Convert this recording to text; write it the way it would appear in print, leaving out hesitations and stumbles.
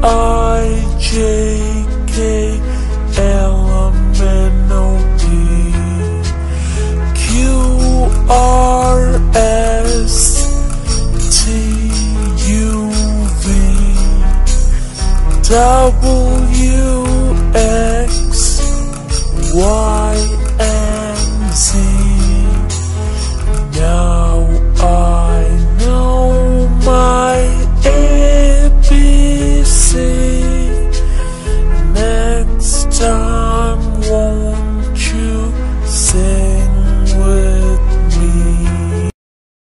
I, J, K, L, M, N, O, P, Q, R, S, T, U, V, W, X, Y.